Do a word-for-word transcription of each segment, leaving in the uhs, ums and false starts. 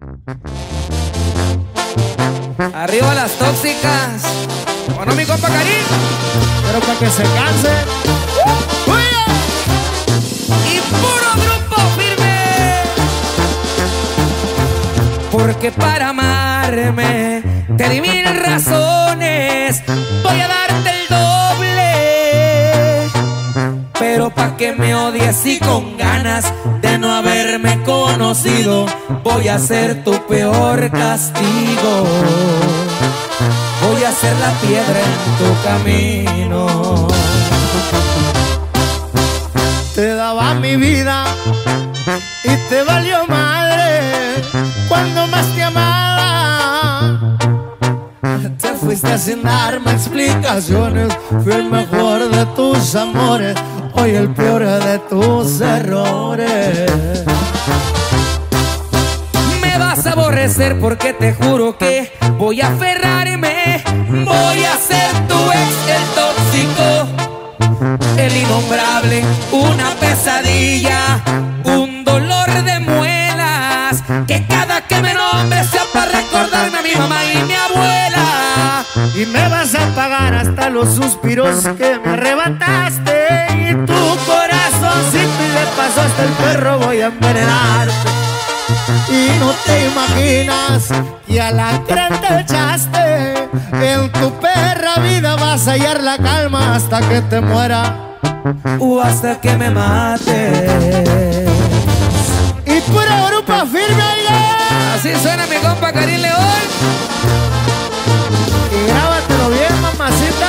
Arriba las tóxicas. Bueno, mi compa Karim, pero para que se canse. uh, y puro grupo firme. Porque para amarme te di mil razones, voy a darte el doble. Pero pa' que me odies y con ganas de no haberme conocido, voy a ser tu peor castigo. Voy a ser la piedra en tu camino. Te daba mi vida y te valió madre cuando más te amaba. Te fuiste sin darme explicaciones. Fui el mejor de tus amores, hoy el peor de tus errores. Me vas a aborrecer porque te juro que voy a aferrarme. Voy a ser tu ex, el tóxico, el innombrable, una pesadilla, un dolor de muelas, que cada que me nombre sea para recordarme a mi mamá y mi abuela. Y me vas a pagar hasta los suspiros que me arrebataste, y tu corazoncito y de paso hasta el perro voy a envenenarte. Y no te imaginas que a la creen te echaste. En tu perra vida vas a hallar la calma hasta que te muera o hasta que me mate. Y pura grupo firme, oiga. Así suena mi compa Karim León. Y grábatelo bien, mamacita.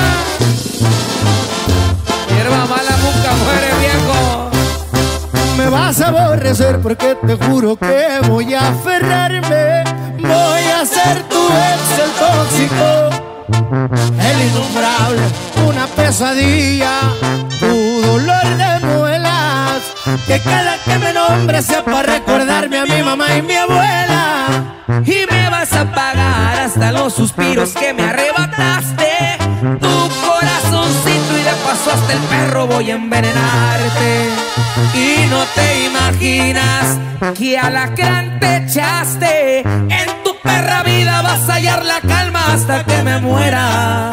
Hierba mala nunca muere, viejo. Me vas a aborrecer porque te juro que voy a aferrarme. Voy a ser tu ex, el tóxico, el innombrable, una pesadilla, tu dolor de muelas, que cada que me nombre sea para recordarme a mi mamá y mi abuela. Y me vas a pagar hasta los suspiros que me arrebataste, tu corazoncito y de paso hasta el perro voy a envenenarte. Y no te imaginas que alacrán te echaste. En tu perra vida vas a hallar la calma hasta que me muera.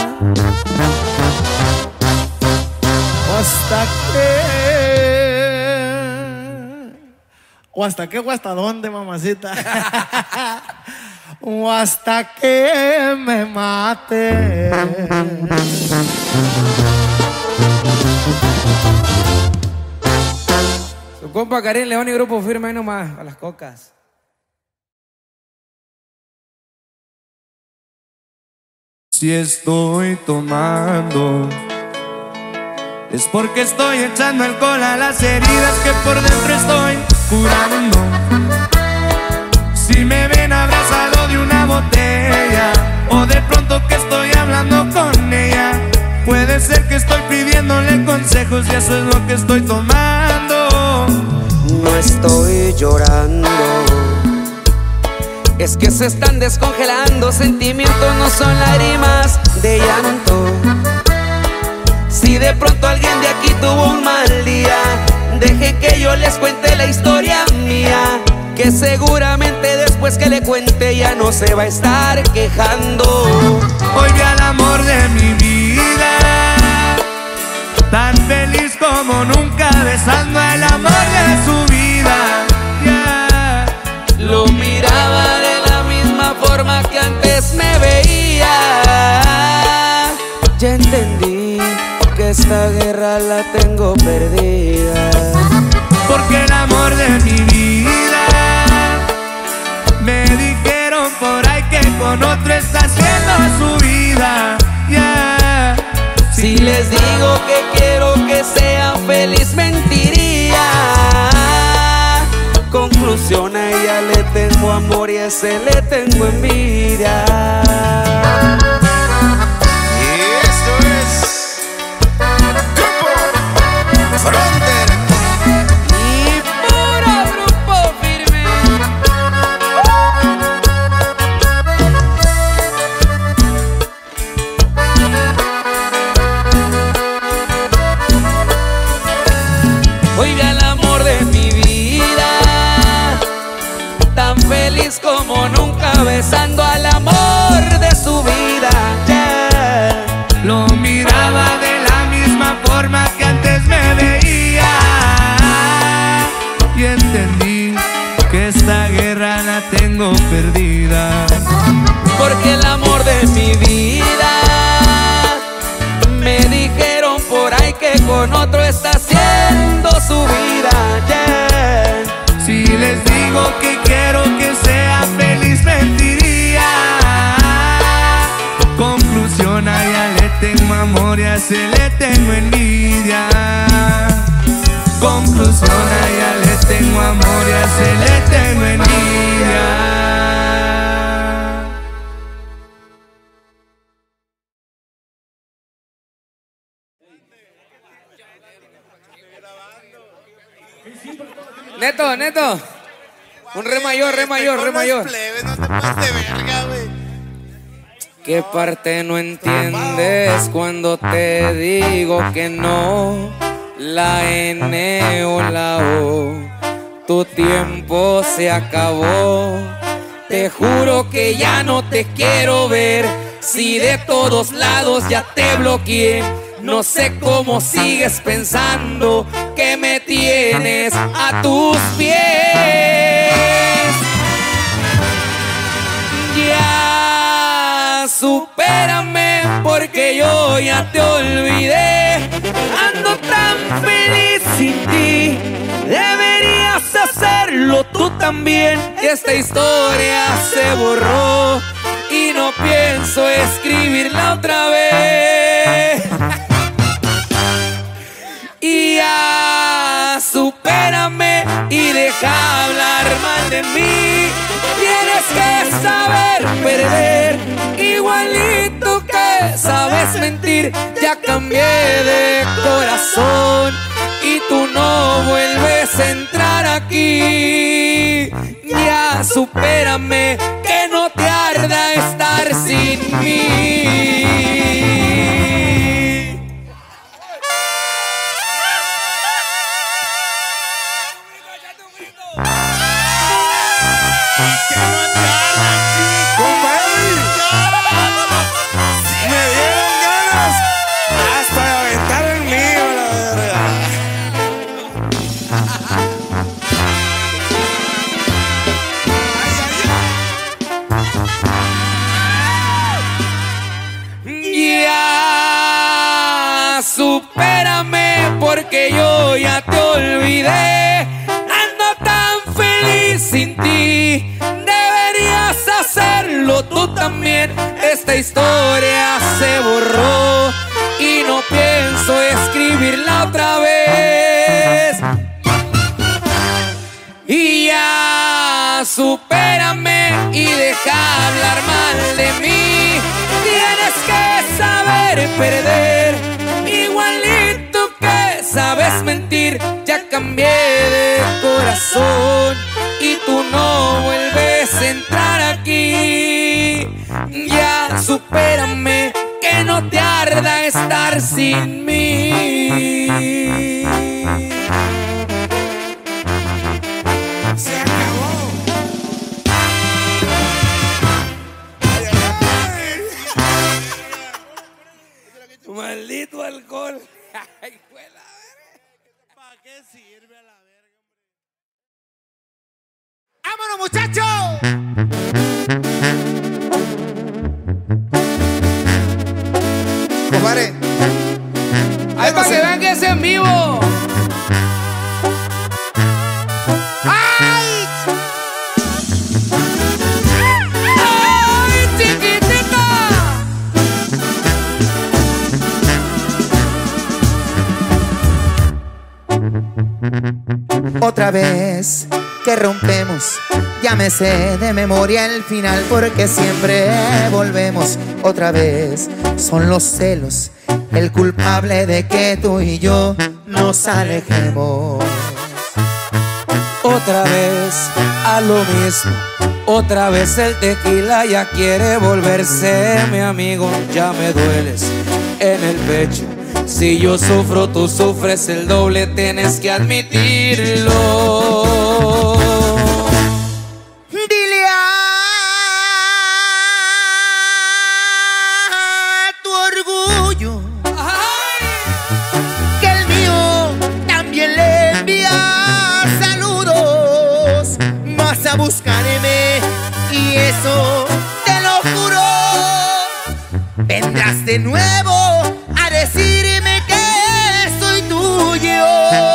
Hasta que... ¿O hasta qué o hasta dónde, mamacita? O hasta que me mate. Su compa Karim León y grupo firme ahí nomás, a las cocas. Si estoy tomando, es porque estoy echando alcohol a las heridas que por dentro estoy curando. Si me ven abrazado de una botella, o de pronto que estoy hablando con ella, puede ser que estoy pidiéndole consejos y eso es lo que estoy tomando. No estoy llorando, es que se están descongelando. Sentimientos no son lágrimas de llanto. Si de pronto alguien de aquí tuvo un mal día, deje que yo les cuente la historia mía, que seguramente después que le cuente ya no se va a estar quejando. Hoy vi al amor de mi vida, tan feliz como nunca, besando al amor de su vida. Yeah. Lo miraba de la misma forma que antes me veía. Ya entendí que esta guerra la tengo perdida. Porque el amor de mi vida, me dijeron por ahí que con otro está haciendo su vida. Yeah. Si les digo que quiero que sea feliz, mentiría. Conclusión, a ella le tengo amor y a ese le tengo envidia. Hoy vi al amor de mi vida, tan feliz besos como nunca, besando al amor de su vida. Yeah. Lo miraba de la misma forma que antes me veía y entendí que esta guerra la tengo perdida. Porque el amor de mi vida, me dijeron por ahí que con otro está haciendo su vida. Yeah. Si les digo que quiero que sea feliz, mentiría. Conclusión, a ella le tengo amor y a ese le tengo envidia. Conclusión, a ella le tengo amor y a ese le tengo envidia. Neto, Neto, un re mayor, re mayor, re mayor. No te pases de verga, güey. ¿Qué parte no entiendes cuando te digo que no? La N o la O, tu tiempo se acabó. Te juro que ya no te quiero ver. Si de todos lados ya te bloqueé, no sé cómo sigues pensando que me tienes a tus pies. Ya supérame porque yo ya te olvidé. Ando tan feliz sin ti, deberías hacerlo tú también. Esta historia se borró y no pienso escribirla otra vez. Y ya supérame y deja hablar mal de mí. Tienes que saber perder, igualito que sabes mentir. Ya cambié de corazón y tú no vuelves a entrar aquí. Ya supérame, que no te arda estar sin mí. Supérame porque yo ya te olvidé. Ando tan feliz sin ti, deberías hacerlo tú también. Esta historia se borró y no pienso escribirla otra vez. Y ya supérame y deja hablar mal de mí. Tienes que saber perder, igualito que sabes mentir. Ya cambié de corazón y tú no vuelves a entrar aquí. Ya supérame, que no te arda estar sin mí. Se acabó. Maldito alcohol. Ay, ¿para qué sirve a la verga? ¡Vámonos, muchachos! Compadre, ¡ay, para que vean que es en vivo! ¡ay! ¡Ay, chiquitita! Otra vez que rompemos, ya me sé de memoria el final, porque siempre volvemos. Otra vez son los celos el culpable de que tú y yo nos alejemos. Otra vez a lo mismo, otra vez el tequila ya quiere volverse mi amigo. Ya me dueles en el pecho, si yo sufro tú sufres el doble, tienes que admitirlo. Dile a esperarme, y eso te lo juro. Vendrás de nuevo a decirme que soy tuyo.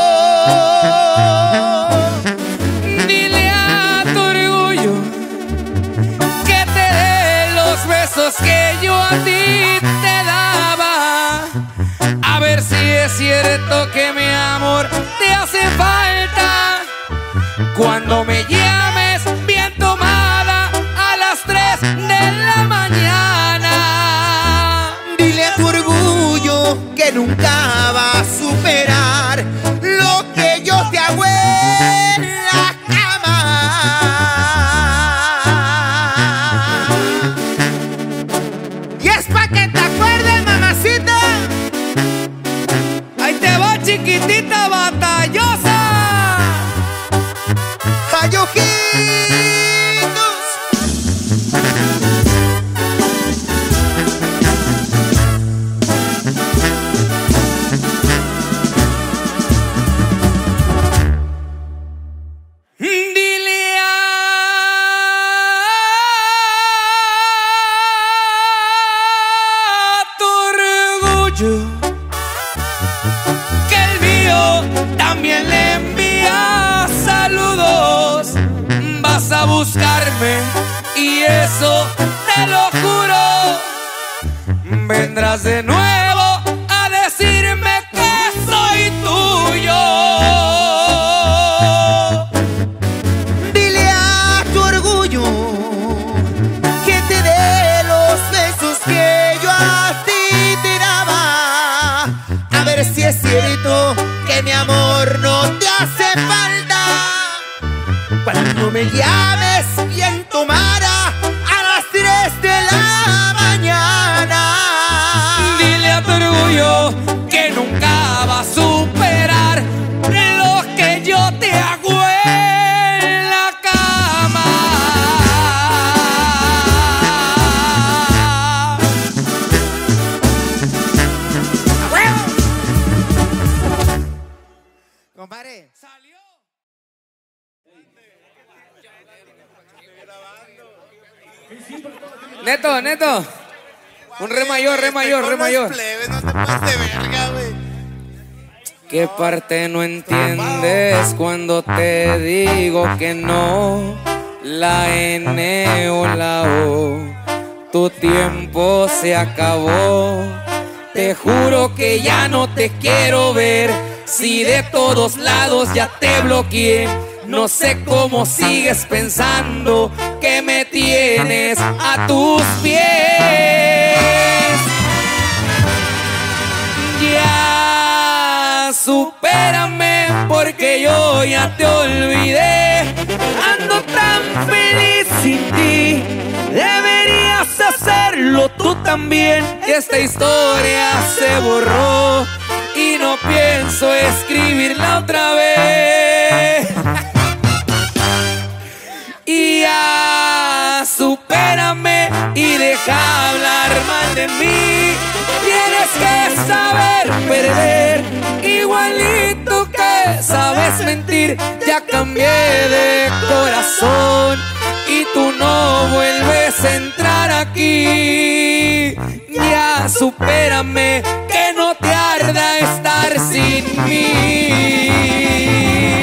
Dile a tu orgullo que te dé los besos que yo a ti te daba. A ver si es cierto que mi amor te hace falta. Cuando me llames bien tomada a las tres de la mañana. Dile a tu orgullo que nunca va a superar lo que yo te hago en la cama. Y es pa' que te acuerdes, mamacita. Ahí te va, chiquitita batallosa. ¡Ay, ojitos! Dile a tu orgullo que el mío también le envía saludos. Vas a buscarme y eso te lo juro. Vendrás de nuevo a decirme que soy tuyo. Dile a tu orgullo que te dé los besos que yo a ti te daba. A ver si es cierto que mi amor no te hace falta. Cuando me llames bien tomada a las tres de la mañana. Dile a tu orgullo que nunca va a superar lo que yo te hago en la cama. Compadre, Salió. Neto, Neto. Un re mayor, re mayor, re mayor. Plebes, no te pases de verga, güey. ¿Qué parte no entiendes cuando te digo que no? La N o la O, tu tiempo se acabó. Te juro que ya no te quiero ver. Si de todos lados ya te bloqueé, no sé cómo sigues pensando que me tienes a tus pies. Ya supérame porque yo ya te olvidé. Ando tan feliz sin ti, deberías hacerlo tú también. Esta historia se borró y no pienso escribirla otra vez. Y ya supérame y deja hablar mal de mí. Tienes que saber perder, igualito que sabes mentir. Ya cambié de corazón y tú no vuelves a entrar aquí. Ya supérame, que no te arda estar sin mí.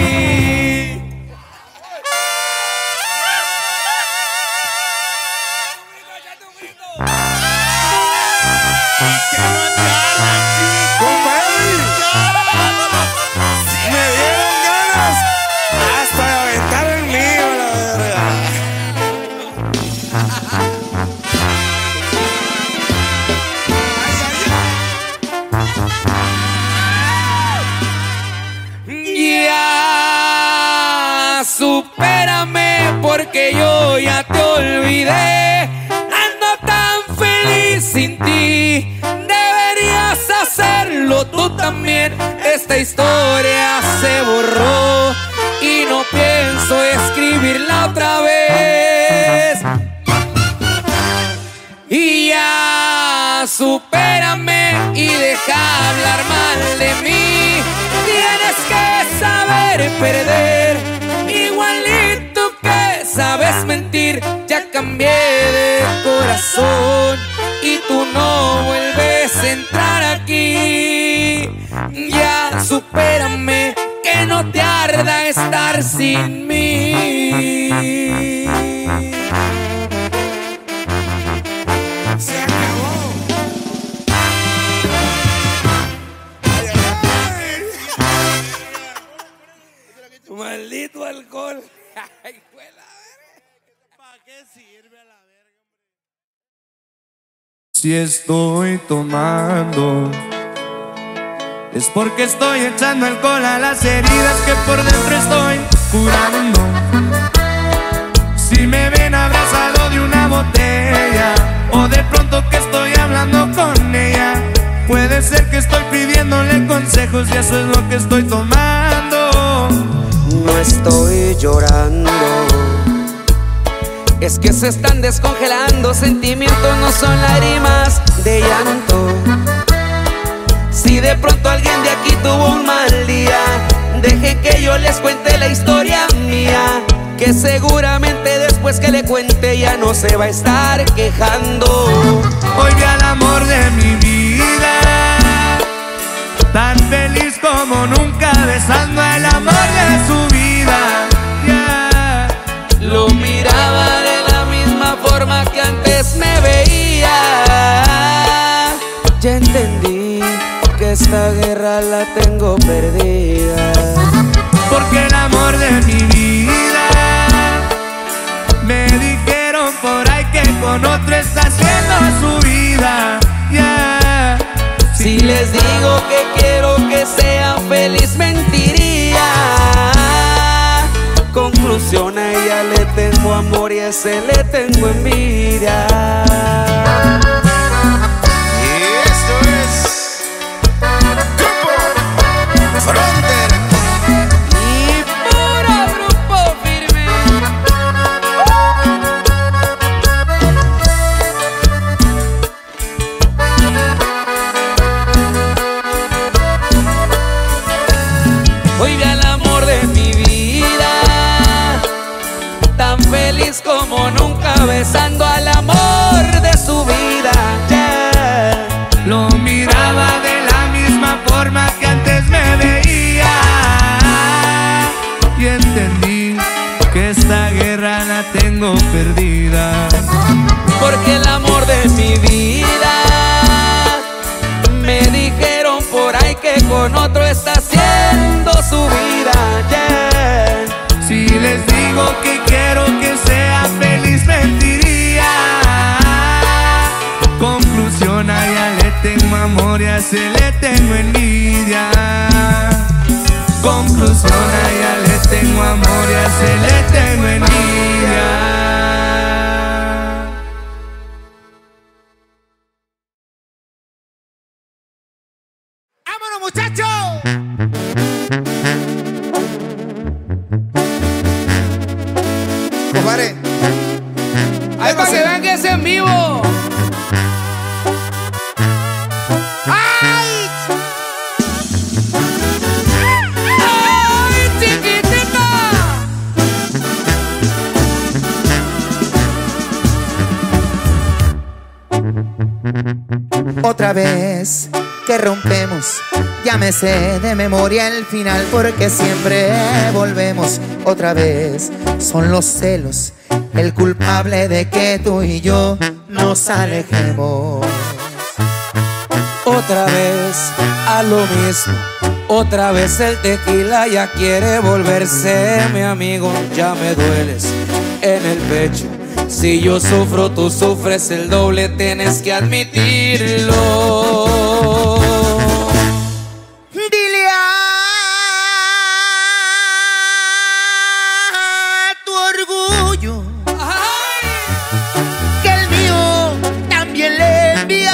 Supérame porque yo ya te olvidé. Ando tan feliz sin ti, deberías hacerlo tú también. Esta historia se borró y no pienso escribirla otra vez. Y ya supérame y deja hablar mal de mí. Tienes que saber perder, igualito que sabes mentir. Ya cambié de corazón y tú no vuelves a entrar aquí. Ya supérame, que no te arda estar sin mí. Se acabó. Maldito alcohol. ¿Para qué sirve a la verga? Si estoy tomando es porque estoy echando alcohol a las heridas que por dentro estoy curando. Si me ven abrazado de una botella o de pronto que estoy hablando con ella, puede ser que estoy pidiéndole consejos y eso es lo que estoy tomando. No estoy llorando, es que se están descongelando. Sentimientos no son lágrimas de llanto. Si de pronto alguien de aquí tuvo un mal día, deje que yo les cuente la historia mía, que seguramente después que le cuente ya no se va a estar quejando. Hoy vi al amor de mi vida, tan feliz como nunca, besando al amor de su vida. Yeah. Lo miraba de la misma forma que antes me veía. Ya entendí que esta guerra la tengo perdida. Porque el amor de mi vida, me dijeron por ahí que con otro está haciendo su vida. Yeah. Si les digo que quiero que sea feliz, mentiría. Conclusión, a ella le tengo amor y a ese le tengo envidia. Fronter y puro grupo firme. Hoy vi al amor de mi vida, tan feliz como nunca, besando al amor de su vida. Yeah. lo miraba de la misma forma que antes me veía, y entendí que esta guerra la tengo perdida. Porque el amor de mi vida, me dijeron por ahí que con otro está haciendo su vida. Yeah. Si les digo que quiero que sea feliz, mentiría. Conclusión, a ella le tengo amor y a ese le tengo envidia. Conclusión, a ella le tengo amor y a ese le tengo envidia. ¡Vámonos, muchachos! Compadre, ¡Ay, para que vean que es en vivo! ¡Ay! ¡Ay, chiquitita! otra vez que rompemos, ya me sé de memoria el final, porque siempre volvemos otra vez. Son los celos el culpable de que tú y yo nos alejemos. Otra vez a lo mismo, otra vez el tequila ya quiere volverse mi amigo. Ya me dueles en el pecho, si yo sufro tú sufres el doble, tienes que admitirlo. Dile a tu orgullo que el mío también le envía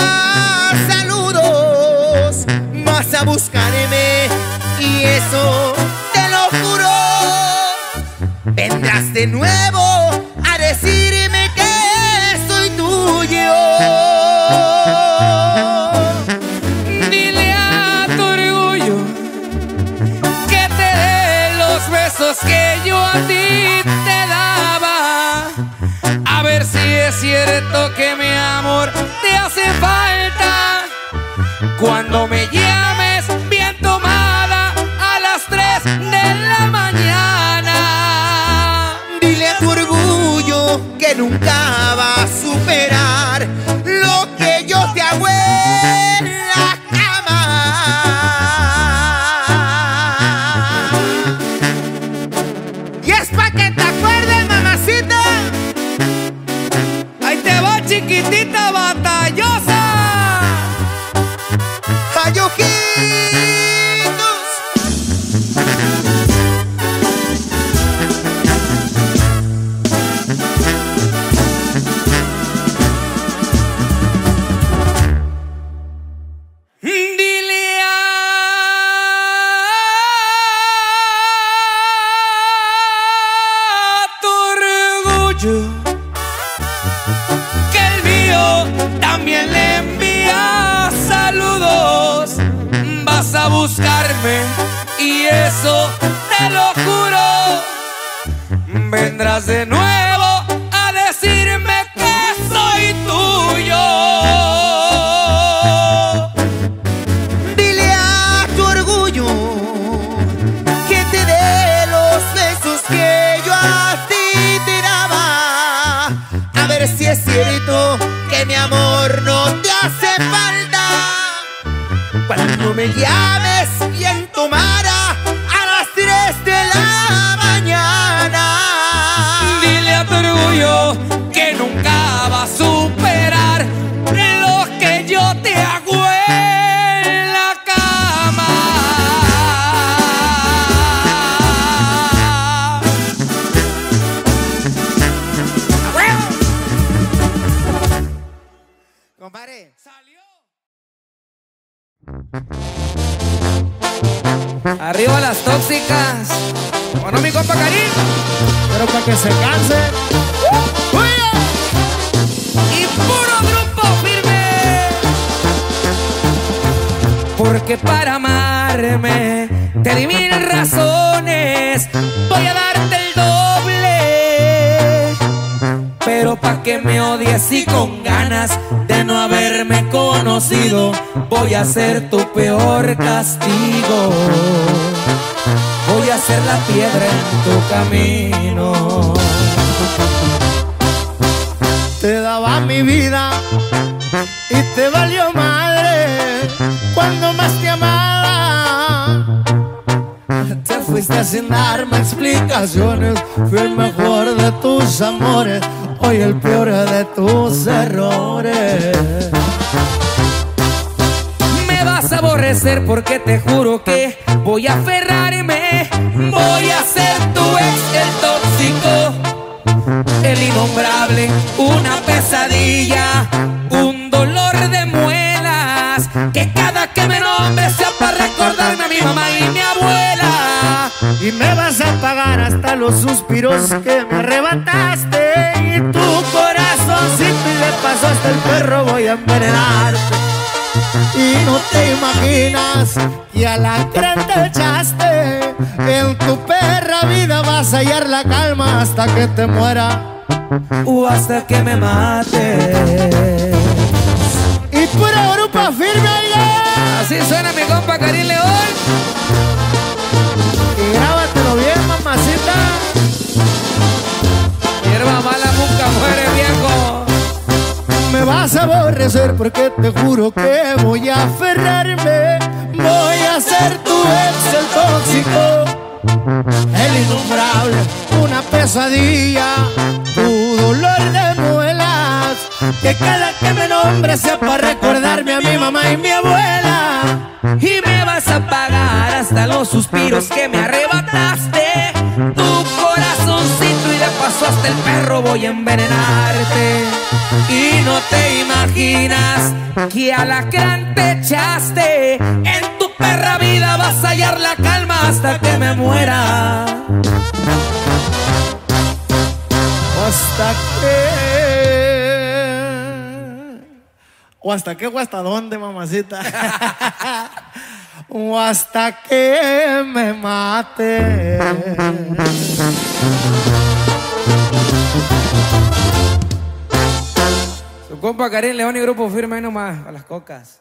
saludos. Vas a buscarme y eso te lo juro. Vendrás de nuevo a decirme que soy tuyo. Dile a tu orgullo que te dé los besos que yo a ti te daba. es cierto que mi amor te hace falta. Cuando me llames bien tomada a las tres de la mañana. Dile a tu orgullo que nunca va a superar lo que yo te hago en la cama. Y es pa' que te acuerdes, mamacita. Ahí te va, chiquitita batallosa. ¡Cayojitos! Dile a tu orgullo que el mío también le envía saludos. Vas a buscarme y eso te lo juro. Vendrás de nuevo a decirme que soy tuyo. Dile a tu orgullo que te dé los besos que yo a ti te daba. A ver si es cierto que mi amor no te hace falta. Cuando me llames bien tomada a las tres de la mañana. Dile a tu orgullo que nunca va a superar lo que yo te hago en la cama. Compadre, Salió. Arriba las tóxicas. Bueno, mi compa Karim. Pero para que se canse. Y puro grupo firme. Porque para amarme te di mil razones. Voy a darte el doble. Pero pa' que me odies y con ganas de no haberme conocido, voy a ser tu peor castigo. Voy a ser la piedra en tu camino. Te daba mi vida y te valió madre cuando más te amaba. Te fuiste sin darme explicaciones. Fui el mejor de tus amores, hoy el peor de tus errores. Me vas a aborrecer porque te juro que voy a aferrarme. Voy a ser tu ex, el tóxico, el innombrable, una pesadilla, un dolor de muelas, que cada que me nombre sea para recordarme a mi mamá y mi abuela. Y me vas a pagar hasta los suspiros que me arrebataste. Y tu corazoncito y de paso hasta el perro voy a envenenarte. Y no te imaginas y a la creen te echaste. En tu perra vida vas a hallar la calma hasta que te muera O hasta que me mate. y pura grupa firme, oiga. Así suena mi compa Karim León. Y grábatelo bien, mamacita. Hierba mala nunca muere, viejo. Me vas a aborrecer porque te juro que voy a aferrarme. Voy a ser tu ex, el tóxico, el innombrable, una pesadilla, tu dolor de muelas, que cada que me nombre sea para recordarme a mi mamá y mi abuela. Y me vas a pagar hasta los suspiros que me arrebataste. Tu corazoncito y de paso hasta el perro voy a envenenarte. Y no te imaginas que alacrán te echaste. En tu perra vida vas a hallar la calma hasta que me muera. Hasta que... ¿O hasta qué o hasta dónde, mamacita? O hasta que me mate. compa Karim León y Grupo Firme ahí nomás, a las cocas.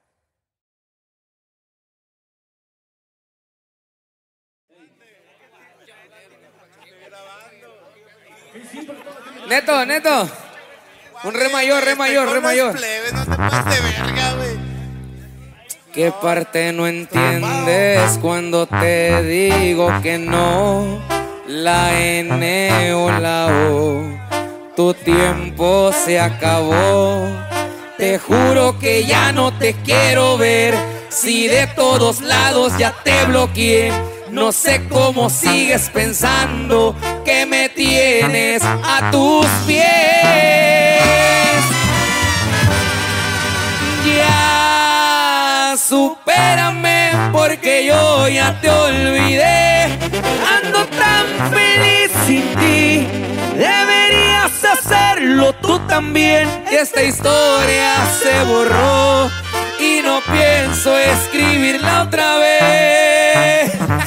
Neto, Neto. Un re mayor, re mayor, re mayor. No te pases de verga, güey. ¿Qué parte no entiendes cuando te digo que no? La N o la O, tu tiempo se acabó. Te juro que ya no te quiero ver. Si de todos lados ya te bloqueé, no sé cómo sigues pensando que me tienes a tus pies. Ya supérame porque yo ya te olvidé. Ando tan feliz sin ti, deberías hacerlo tú también. Esta historia se borró y no pienso escribirla otra vez.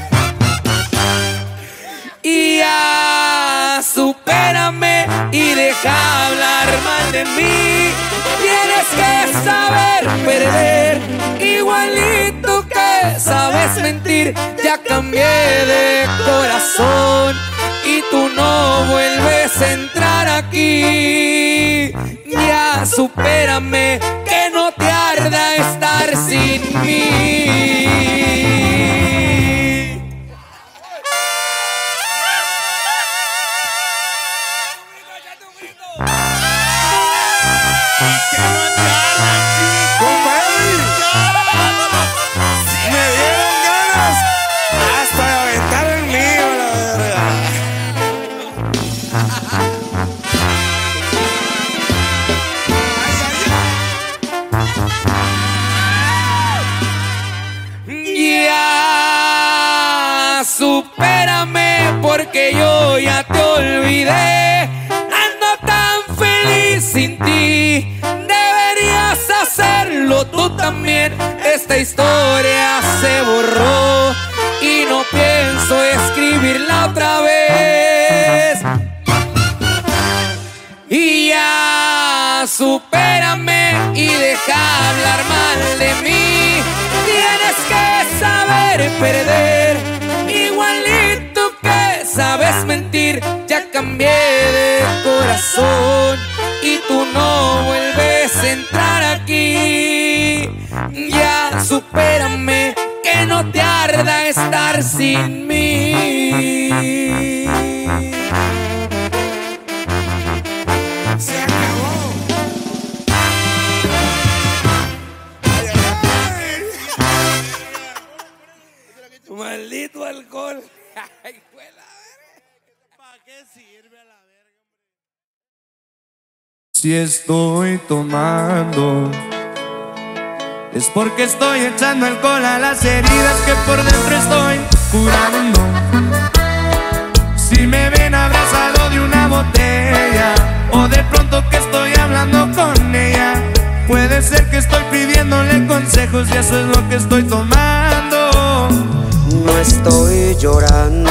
Y ya supérame y deja hablar mal de mí. Tienes que saber perder, igualito que sabes mentir. Ya cambié de corazón y tú no vuelves a entrar aquí. Ya supérame, que no te arda estar sin mí. Supérame porque yo ya te olvidé. Ando tan feliz sin ti, deberías hacerlo tú también. Esta historia se borró y no pienso escribirla otra vez. Y ya supérame y deja hablar mal de mí. Tienes que saber perder, igualito que sabes mentir. Ya cambié de corazón y tú no vuelves a entrar aquí. Ya supérame, que no te arda estar sin mí. Se acabó. Maldito alcohol. ¿Para qué sirve a la verga? Si estoy tomando, es porque estoy echando alcohol a las heridas que por dentro estoy curando. Si me ven abrazado de una botella, o de pronto que estoy hablando con ella, puede ser que estoy pidiéndole consejos y eso es lo que estoy tomando. No estoy llorando,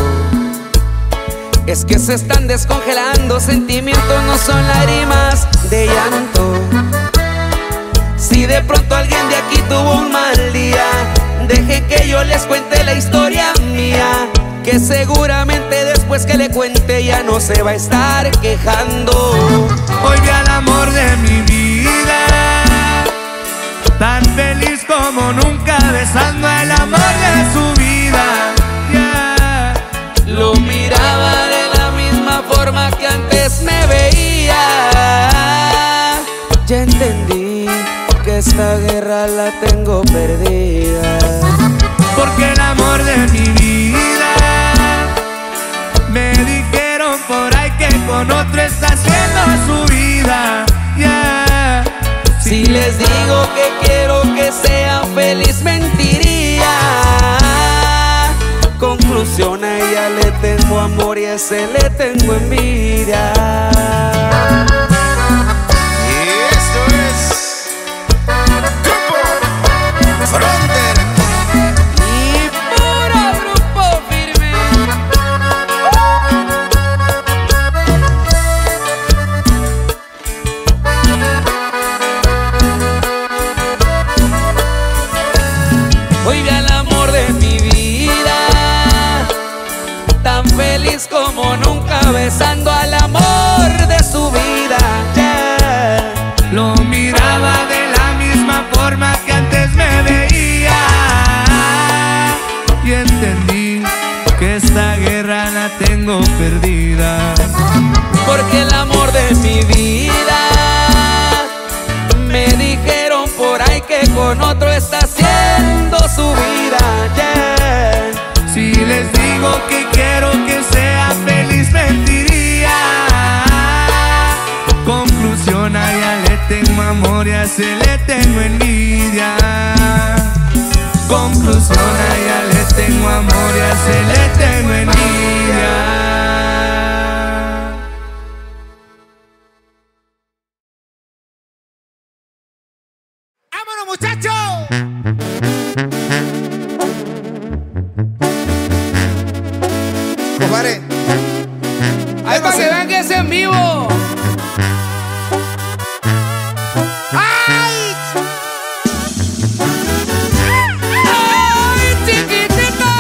es que se están descongelando. Sentimientos no son lágrimas de llanto. Si de pronto alguien de aquí tuvo un mal día, deje que yo les cuente la historia mía, que seguramente después que le cuente ya no se va a estar quejando. Hoy vi al amor de mi vida, tan feliz como nunca, besando al amor de su vida. Yeah. Lo miraba de la misma forma que antes me veía. Ya entendí que esta guerra la tengo perdida, porque el amor de mi vida, me dijeron por ahí que con otro está haciendo su vida. Yeah. Si les digo que quiero que sea feliz, mentiría. Conclusión, a ella le tengo amor y a ese le tengo envidia. Y esto es Grupo Fronter. Y puro Grupo Firme. con otro está haciendo su vida, yeah. Si les digo que quiero que sea feliz, mentiría. Conclusión, a ella le tengo amor y a ese le tengo envidia. Conclusión, a ella le tengo amor y a ese le tengo envidia. ¡Vámonos, muchachos! Compadre, Ay, para que vean que es en vivo. ¡Ay! ¡Ay, chiquitita!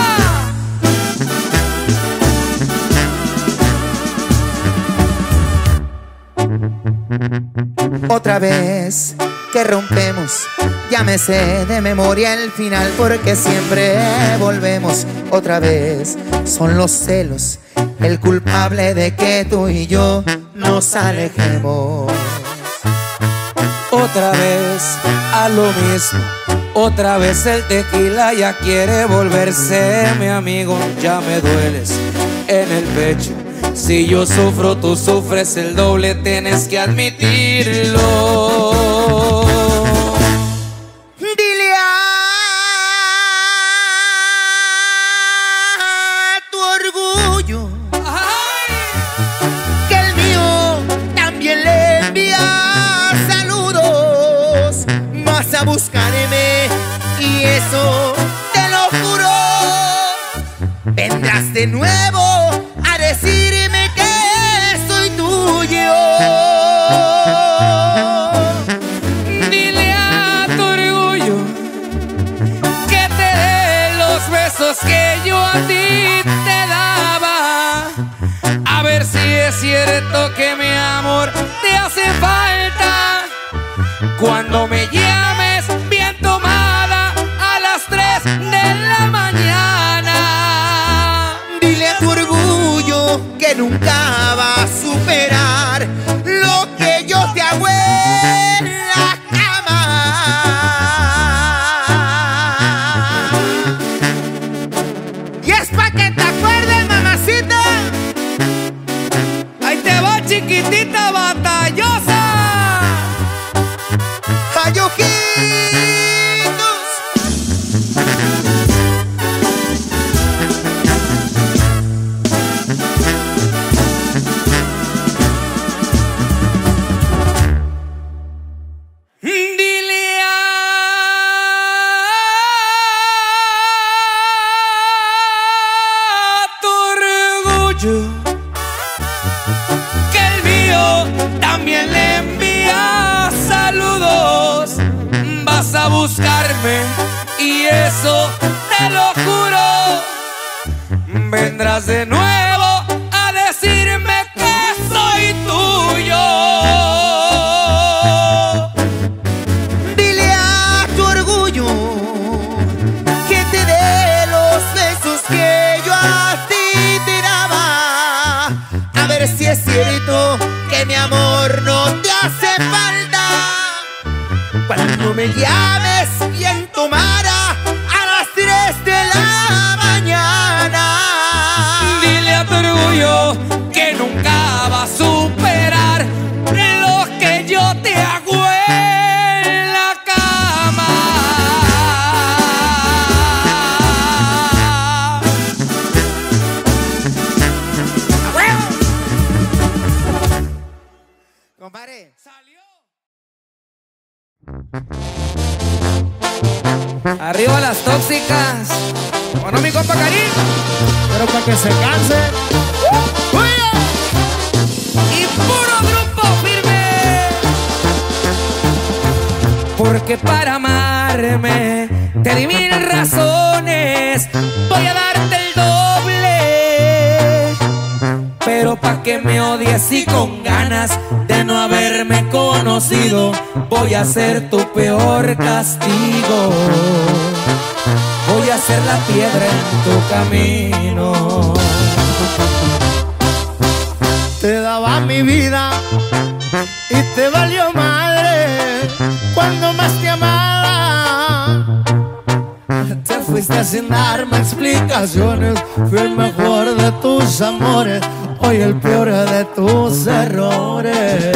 otra vez que rompemos, ya me sé de memoria el final, porque siempre volvemos otra vez. Son los celos el culpable de que tú y yo nos alejemos. Otra vez a lo mismo, otra vez el tequila ya quiere volverse mi amigo. Ya me dueles en el pecho, si yo sufro tú sufres el doble, tienes que admitirlo. Dile a tu orgullo que el mío también le envía saludos. Vas a buscarme y eso te lo juro. Vendrás de nuevo a decirme que soy tuyo. Dile a tu orgullo que te dé los besos que yo a ti te daba. A ver si es cierto que mi amor te hace falta. Cuando me llames bien tomada a las tres de la mañana. Dile a tu orgullo que nunca va a superar lo que yo te hago en la cama. Y es pa' que te acuerdes, mamacita. Ahí te va, chiquitita batallosa. Ay, ojitos. Dile a tu orgullo que el mío también le envía saludos. Vas a buscarme y eso te lo juro. Vendrás de nuevo a decirme que soy tuyo. Dile a tu orgullo que te dé los besos que yo a ti te daba. A ver si es cierto que mi amor no te hace falta. Cuando me llames bien tomada a las tres de la mañana. Dile a tu orgullo que nunca va a superar lo que yo te hago en la cama. Compadre, Arriba las tóxicas. Bueno, mi compa Karim. pero para que se canse. Y puro grupo firme. Porque para amarme te di mil razones. Voy a darte el doble. Pero pa' que me odies y con ganas de no haberme conocido, voy a ser tu peor castigo. Voy a ser la piedra en tu camino. Te daba mi vida y te valió madre cuando más te amaba. fuiste sin darme explicaciones. Fui el mejor de tus amores, hoy el peor de tus errores.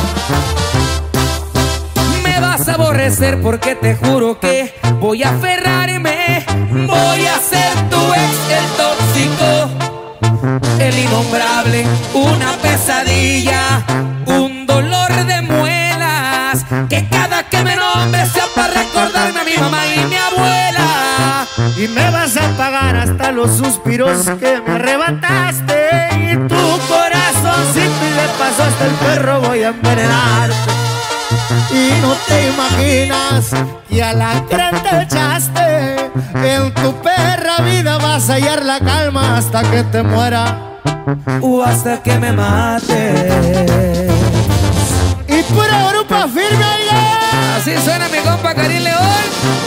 Me vas a aborrecer porque te juro que voy a aferrarme. Voy a ser tu ex, el tóxico, el innombrable, una pesadilla, un dolor de muelas, que cada que me nombre sea para recordarme a mi mamá y mi abuela. Y me vas a pagar hasta los suspiros que me arrebataste, y tu corazoncito y de paso hasta el perro voy a envenenarte. Y no te imaginas que a la gran te echaste. En tu perra vida vas a hallar la calma hasta que te muera O hasta que me mate. y pura grupa firme, oiga. Así suena mi compa Karim León.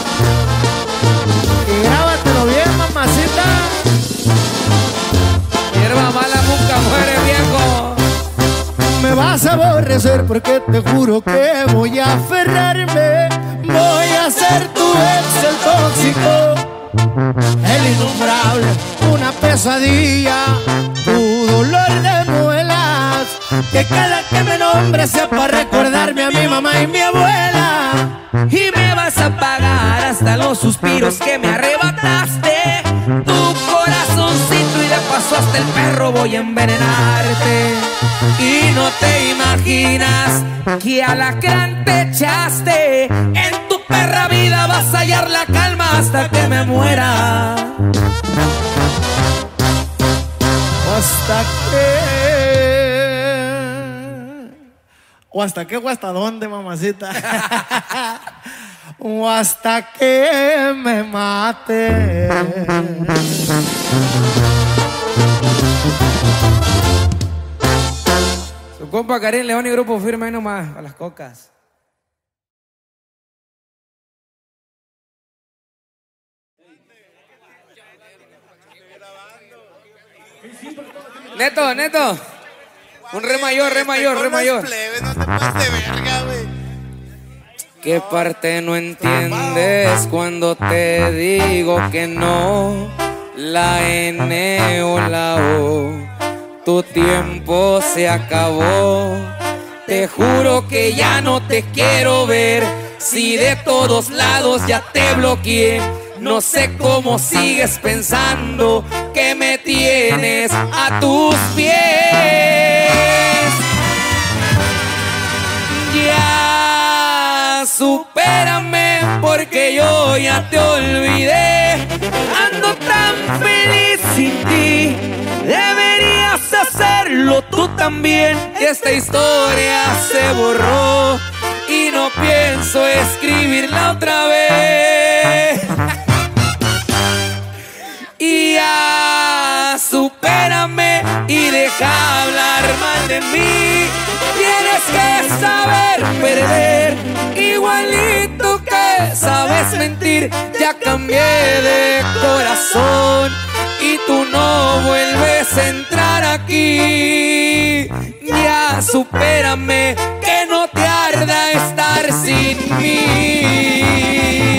Y grábatelo bien, mamacita. Hierba mala nunca muere, viejo. Me vas a aborrecer porque te juro que voy a aferrarme. Voy a ser tu ex, el tóxico, el innombrable, una pesadilla, tu dolor de muelas, que cada que me nombre sea para recordarme a mi mamá y mi abuela. Y me vas a pagar hasta los suspiros que me arrebataste. Tu corazoncito y de paso hasta el perro voy a envenenarte. Y no te imaginas que alacrán te echaste. En tu perra vida vas a hallar la calma hasta que me muera. Hasta que... O hasta qué o hasta dónde, mamacita. O hasta que me mate. Su compa Karim León y Grupo Firme ahí nomás, a las cocas. Neto, Neto. Un re mayor, re mayor, re mayor. Plebes, no te pases de verga, güey. ¿Qué parte no entiendes cuando te digo que no? La N o la O, tu tiempo se acabó. Te juro que ya no te quiero ver. Si de todos lados ya te bloqueé, no sé cómo sigues pensando que me tienes a tus pies. Ya supérame porque yo ya te olvidé. Ando tan feliz sin ti, deberías hacerlo tú también. Esta historia se borró y no pienso escribirla otra vez. Y ya supérame y deja hablar mal de mí. Tienes que saber perder, igualito que sabes mentir. Ya cambié de corazón y tú no vuelves a entrar aquí. Ya supérame, que no te arda estar sin mí.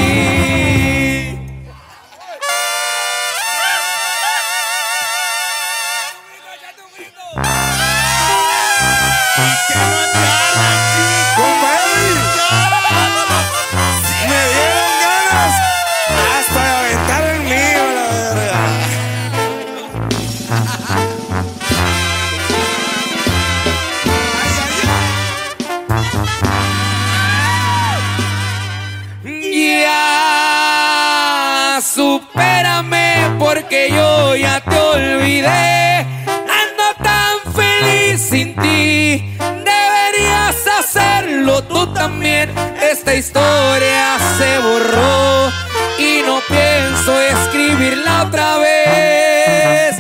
Supérame porque yo ya te olvidé. Ando tan feliz sin ti, deberías hacerlo tú también. Esta historia se borró y no pienso escribirla otra vez.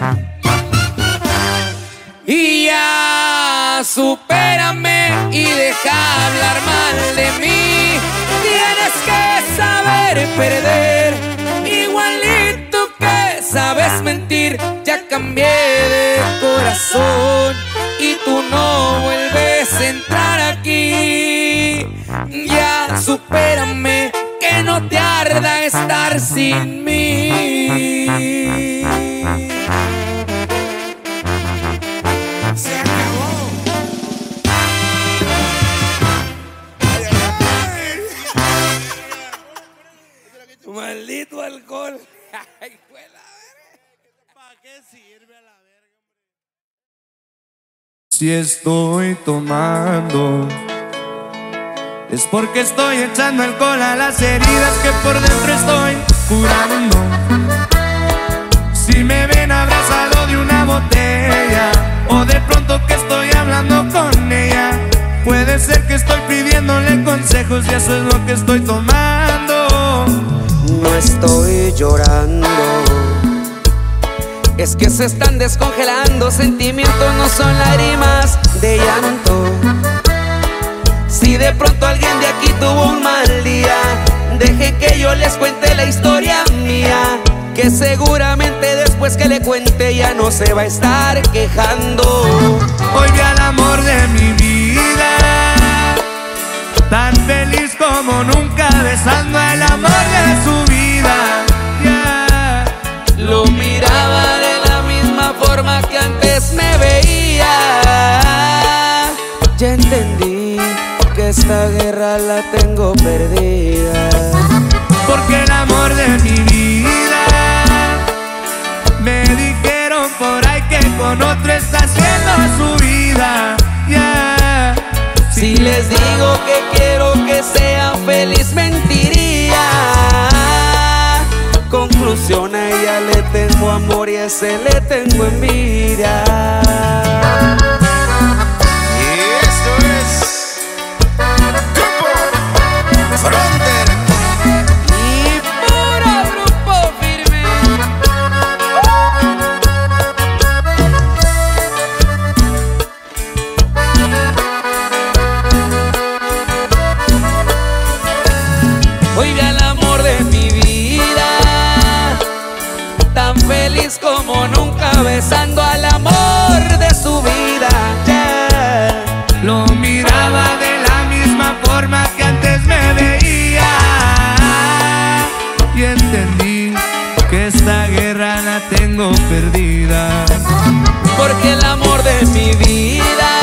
Y ya supérame y deja hablar mal de mí. Tienes que saber perder, igualito que sabes mentir. Ya cambié de corazón y tú no vuelves a entrar aquí. Ya supérame, que no no te arda estar sin mí. Se acabó. Maldito alcohol. Ay, ¿Para qué sirve a la verga? Si estoy tomando es porque estoy echando alcohol a las heridas que por dentro estoy curando. Si me ven abrazado de una botella o de pronto que estoy hablando con ella, puede ser que estoy pidiéndole consejos y eso es lo que estoy tomando. no estoy llorando, es que se están descongelando. Sentimientos no son lágrimas de llanto. Si de pronto alguien de aquí tuvo un mal día, deje que yo les cuente la historia mía, que seguramente después que le cuente ya no se va a estar quejando. Hoy vi al amor de mi vida, tan feliz como nunca, besando al amor de su vida. Yeah. Lo miraba de la misma forma que antes me veía. Ya entendí que esta guerra la tengo perdida, Porque el amor de mi vida, me dijeron por ahí que con otro está haciendo su vida. Yeah. si les digo que quiero que sea feliz mentiría. Conclusión, a ella le tengo amor y a ese le tengo envidia. Esto es Grupo Fronter. Y puro grupo firme. Hoy vi al amor de mi vida, tan feliz como nunca, besando al amor de su vida. Yeah. Lo miraba de la misma forma que antes me veía, y entendí que esta guerra la tengo perdida. Porque el amor de mi vida,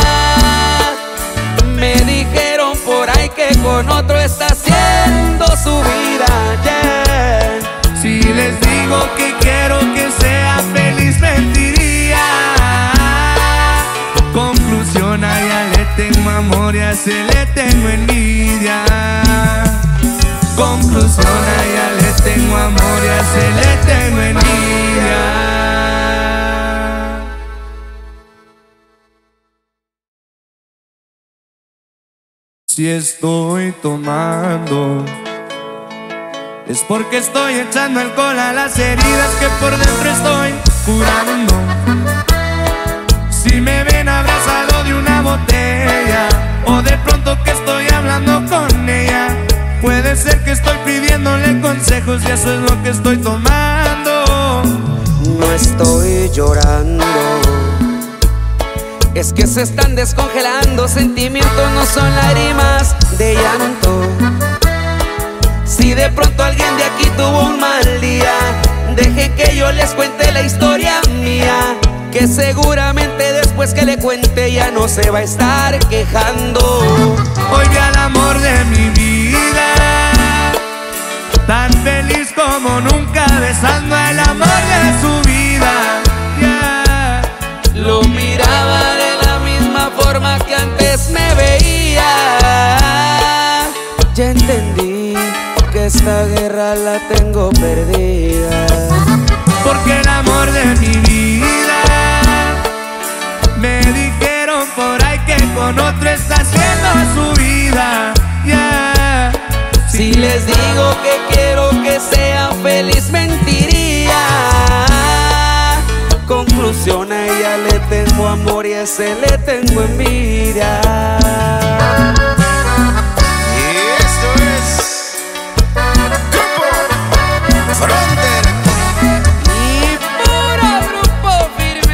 me dijeron por ahí que con otro está haciendo su vida. Yeah. Si les digo que quiero que sea feliz, mentiría. Conclusión, a ella le tengo amor y a ese le tengo envidia. Conclusión, a ella le tengo amor y a ese le tengo envidia. Si estoy tomando es porque estoy echando alcohol a las heridas que por dentro estoy curando. Si me ven abrazado de una botella o de pronto que estoy hablando con ella, puede ser que estoy pidiéndole consejos y eso es lo que estoy tomando. No estoy llorando, es que se están descongelando. Sentimientos no son lágrimas de llanto. Si de pronto alguien de aquí tuvo un mal día, deje que yo les cuente la historia mía, que seguramente después que le cuente ya no se va a estar quejando. Hoy vi al amor de mi vida, tan feliz como nunca, besando al amor de su vida. Yeah. Lo miraba de la misma forma que antes me veía. Ya entendí que esta guerra la tengo perdida. Porque el amor de mi vida, me dijeron por ahí que con otro está haciendo su vida. Yeah. Si les digo que quiero que sea feliz mentiría. Conclusión, a ella le tengo amor y a ese le tengo envidia. Esto es Grupo Fronter. Y puro grupo firme.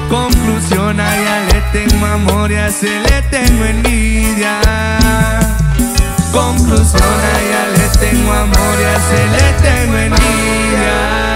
Conclusión, a ella le tengo amor y a ese le tengo envidia. Conclusión, a ella le tengo amor y a ese le tengo envidia.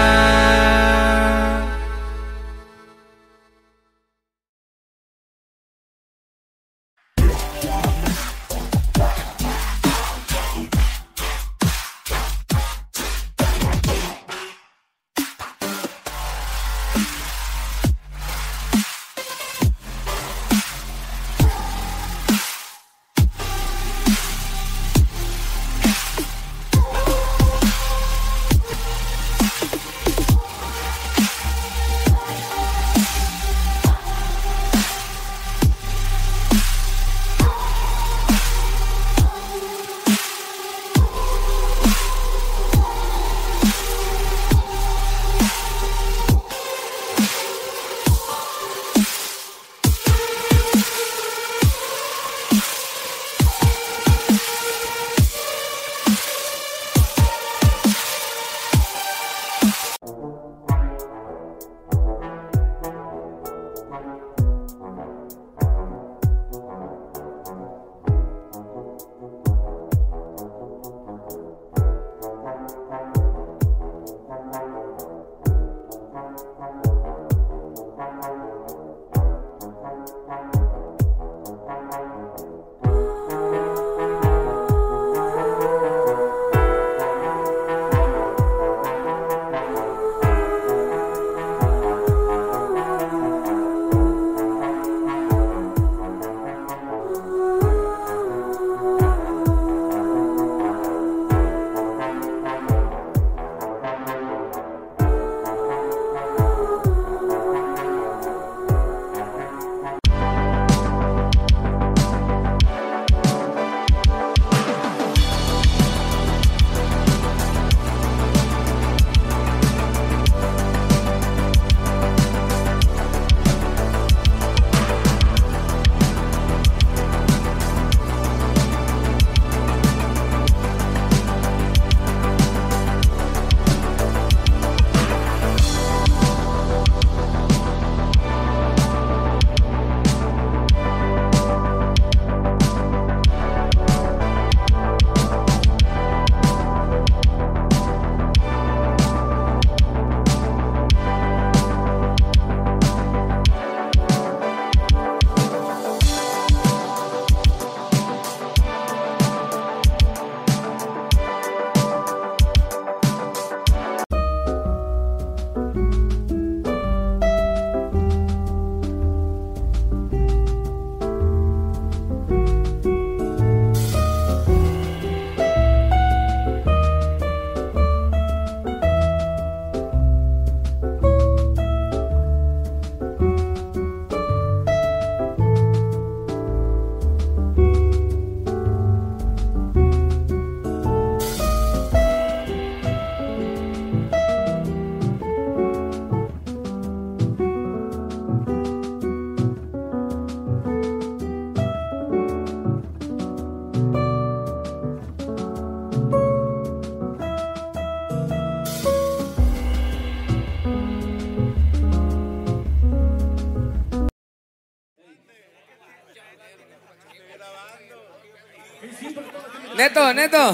Neto, Neto.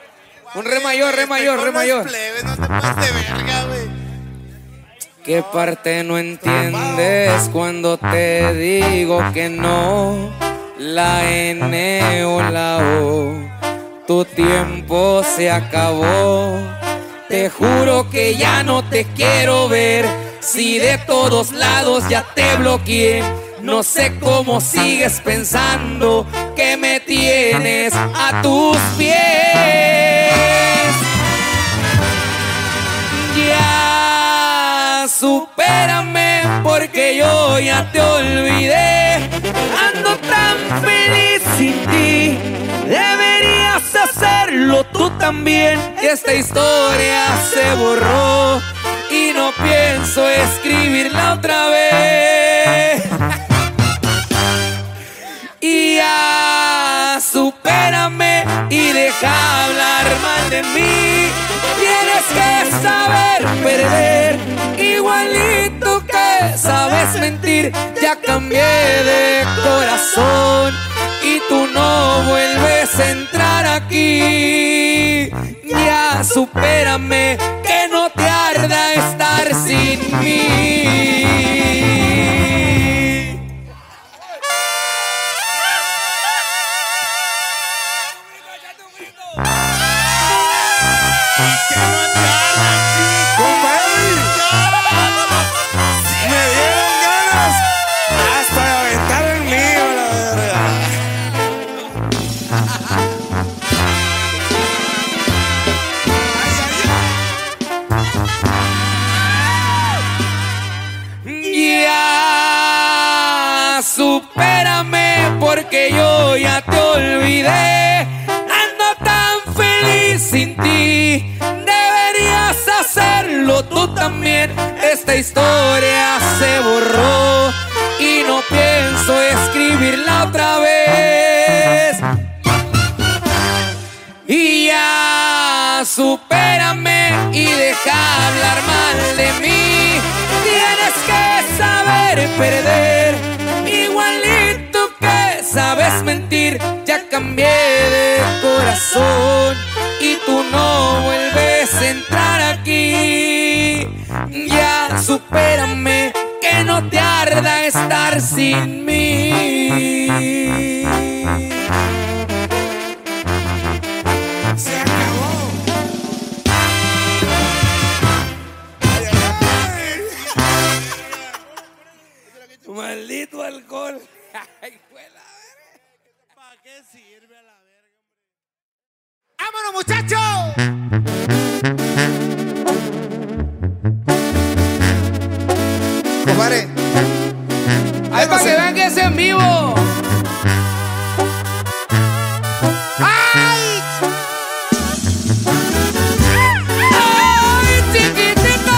Un re mayor, re mayor, re mayor. No te pases de verga, güey. ¿Qué parte no entiendes cuando te digo que no? La N o la O, tu tiempo se acabó. Te juro que ya no te quiero ver. Si de todos lados ya te bloqueé, no sé cómo sigues pensando que me tienes a tus pies. Ya supérame porque yo ya te olvidé. Ando tan feliz sin ti, deberías hacerlo tú también. Esta historia se borró y no pienso escribirla otra vez. Y ya supérame y deja hablar mal de mí. Tienes que saber perder, igualito que sabes mentir. Ya cambié de corazón y tú no vuelves a entrar aquí. Ya supérame, que no te arda estar sin mí. Supérame porque yo ya te olvidé. Ando tan feliz sin ti. Deberías hacerlo tú también. Esta historia se borró y no pienso escribirla otra vez. Y ya supérame y deja hablar mal de mí. Tienes que saber perder, igualito que sabes mentir. Ya cambié de corazón y tú no vuelves a entrar aquí. Ya supérame, que no te arda estar sin mí. Se acabó. Maldito alcohol. Ay, ¿Para qué sirve a la verga? ¡Vámonos, muchachos! Compadre, Ay, para que vean que es en vivo. ¡Ay! ¡Ay, chiquitita!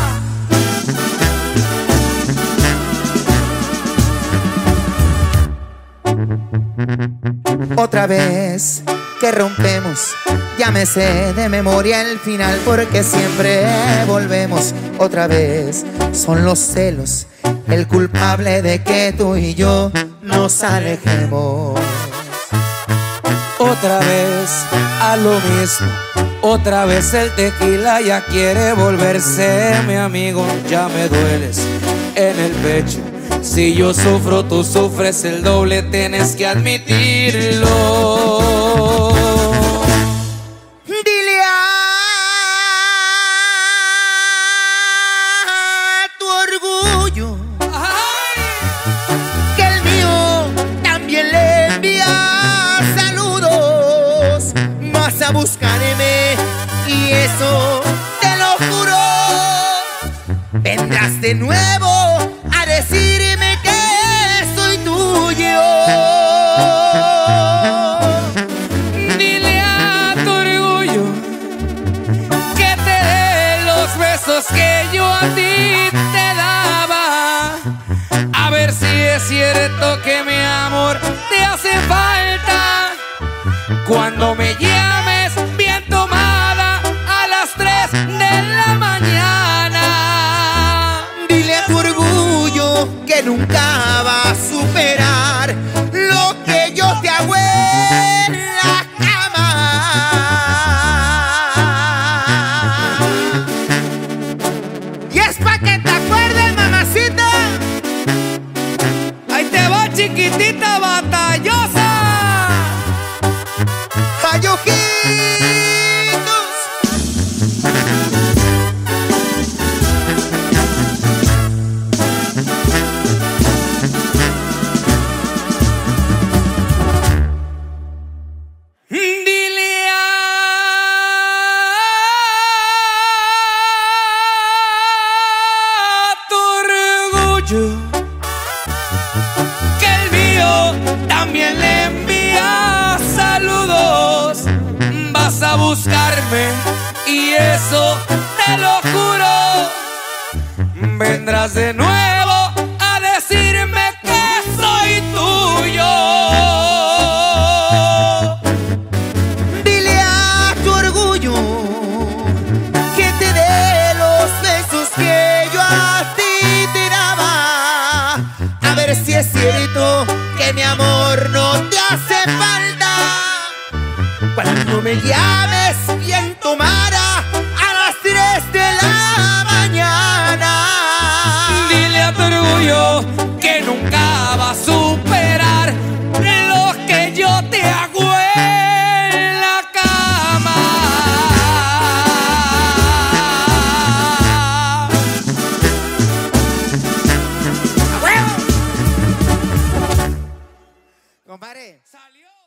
otra vez que rompemos, ya me sé de memoria el final, porque siempre volvemos otra vez. Son los celos el culpable de que tú y yo nos alejemos. Otra vez a lo mismo, otra vez el tequila ya quiere volverse mi amigo. Ya me dueles en el pecho, si yo sufro tú sufres el doble, tienes que admitirlo. Dile a tu orgullo que el mío también le envía saludos. Vas a buscarme y eso te lo juro. Vendrás de nuevo a decirme que soy tuyo. Dile a tu orgullo que te dé los besos que yo a ti te daba. A ver si es cierto que mi amor te hace falta. Cuando me llames bien tomada a las tres de la mañana. Dile a tu orgullo que nunca va a superar lo que yo te hago en la cama. Y es pa' que te acuerdes, mamacita. Ahí te va, chiquitita batallosa. Ay, ojitos. Dile a tu orgullo que el mío también le envía saludos. Vas a buscarme y eso te lo juro. Vendrás de nuevo a decirme que soy tuyo. Dile a tu orgullo que te dé los besos que yo a ti te daba. ver si es cierto que mi amor no te hace falta. Cuando me llames bien tomada a las tres de la mañana, dile a tu orgullo que nunca va a superar lo que yo te hago en la cama. compadre. Salió.